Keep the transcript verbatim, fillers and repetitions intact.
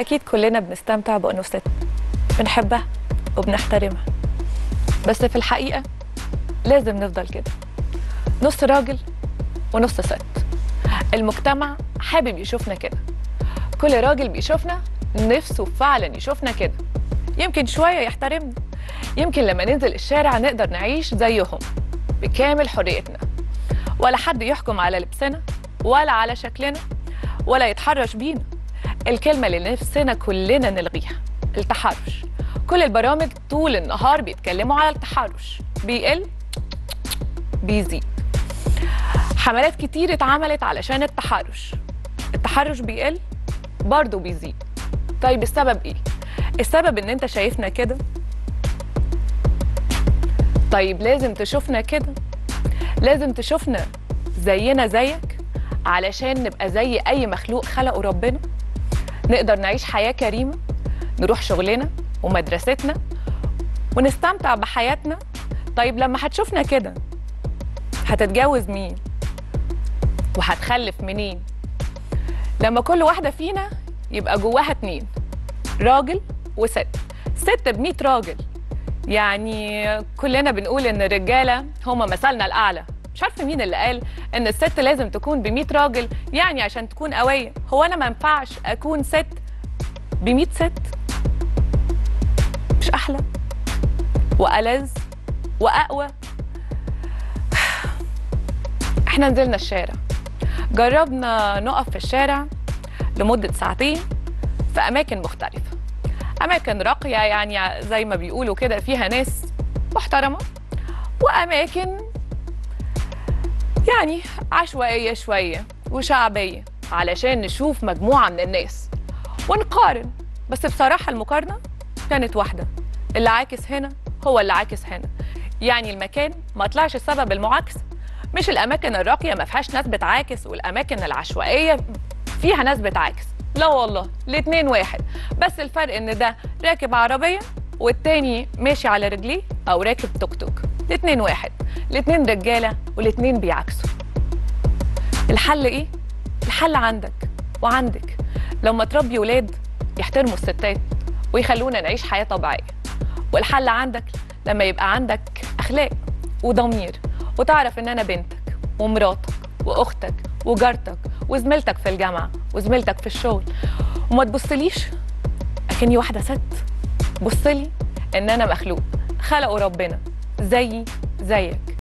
أكيد كلنا بنستمتع بأنوثتنا، بنحبها وبنحترمها، بس في الحقيقة لازم نفضل كده، نص راجل ونص ست. المجتمع حابب يشوفنا كده، كل راجل بيشوفنا نفسه فعلا يشوفنا كده، يمكن شوية يحترمنا، يمكن لما ننزل الشارع نقدر نعيش زيهم بكامل حريتنا، ولا حد يحكم على لبسنا ولا على شكلنا ولا يتحرش بينا. الكلمة اللي نفسنا كلنا نلغيها، التحرش. كل البرامج طول النهار بيتكلموا على التحرش، بيقل بيزيد. حملات كتير اتعملت علشان التحرش، التحرش بيقل برضه بيزيد. طيب السبب ايه؟ السبب ان انت شايفنا كده؟ طيب لازم تشوفنا كده؟ لازم تشوفنا زينا زيك علشان نبقى زي اي مخلوق خلقه ربنا؟ نقدر نعيش حياة كريمة، نروح شغلنا ومدرستنا ونستمتع بحياتنا؟ طيب لما هتشوفنا كده هتتجوز مين؟ وهتخلف منين؟ لما كل واحدة فينا يبقى جواها اتنين، راجل وست، ست بمية راجل. يعني كلنا بنقول ان الرجالة هما مثلنا الأعلى، مش عارفة مين اللي قال ان الست لازم تكون بمية راجل يعني عشان تكون قوية. هو أنا ما ينفعش أكون ست بمية ست؟ مش أحلى وألذ وأقوى؟ احنا نزلنا الشارع، جربنا نقف في الشارع لمدة ساعتين في أماكن مختلفة، أماكن راقية يعني زي ما بيقولوا كده فيها ناس محترمة، وأماكن يعني عشوائية شوية وشعبية علشان نشوف مجموعة من الناس ونقارن. بس بصراحة المقارنة كانت واحدة، اللي عاكس هنا هو اللي عاكس هنا. يعني المكان ما طلعش السبب المعاكسة، مش الأماكن الراقية ما فيهاش ناس بتعاكس والأماكن العشوائية فيها ناس بتعاكس، لا والله الاتنين واحد، بس الفرق إن ده راكب عربية والتاني ماشي على رجليه أو راكب توك توك. الاتنين واحد، الاتنين رجالة والاتنين بيعاكسوا. الحل إيه؟ الحل عندك وعندك، لما تربي ولاد يحترموا الستات ويخلونا نعيش حياة طبيعية. والحل عندك لما يبقى عندك أخلاق وضمير، وتعرف إن أنا بنتك ومراتك وأختك وجارتك وزميلتك في الجامعة وزميلتك في الشغل، وما تبصليش أكني واحدة ست، بصلي إن أنا مخلوق خلقه ربنا زيي زيك.